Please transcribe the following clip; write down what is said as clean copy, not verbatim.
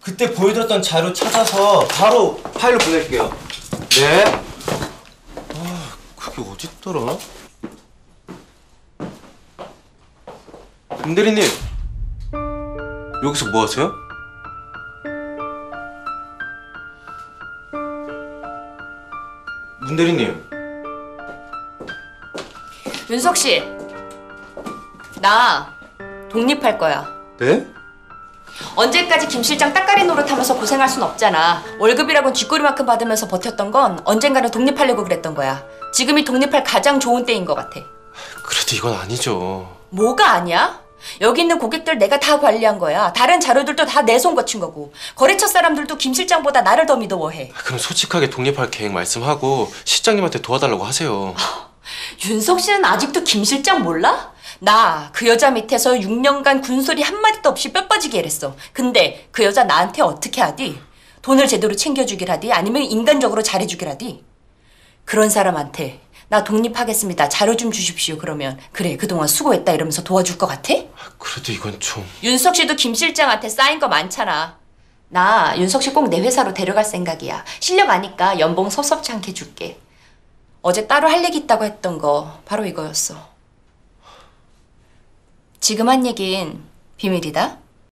그때 보여드렸던 자료 찾아서 바로 파일로 보낼게요. 네. 그게 어딨더라? 문 대리님, 여기서 뭐 하세요? 문 대리님. 윤석 씨, 나 독립할 거야. 네? 언제까지 김 실장 따까리 노릇하면서 고생할 순 없잖아. 월급이라곤 쥐꼬리만큼 받으면서 버텼던 건 언젠가는 독립하려고 그랬던 거야. 지금이 독립할 가장 좋은 때인 것 같아. 그래도 이건 아니죠. 뭐가 아니야? 여기 있는 고객들 내가 다 관리한 거야. 다른 자료들도 다 내 손 거친 거고. 거래처 사람들도 김 실장보다 나를 더 믿어워해. 그럼 솔직하게 독립할 계획 말씀하고 실장님한테 도와달라고 하세요. 윤석 씨는 아직도 김 실장 몰라? 나 그 여자 밑에서 6년간 군소리 한마디도 없이 뼈 빠지게 일했어. 근데 그 여자 나한테 어떻게 하디? 돈을 제대로 챙겨주길 하디? 아니면 인간적으로 잘해주길 하디? 그런 사람한테 나 독립하겠습니다. 자료 좀 주십시오. 그러면 그래 그동안 수고했다 이러면서 도와줄 것 같아? 그래도 이건 좀... 윤석 씨도 김 실장한테 쌓인 거 많잖아. 나 윤석 씨 꼭 내 회사로 데려갈 생각이야. 실력 아니까 연봉 섭섭지 않게 줄게. 어제 따로 할 얘기 있다고 했던 거 바로 이거였어. 지금 한 얘긴 비밀이다.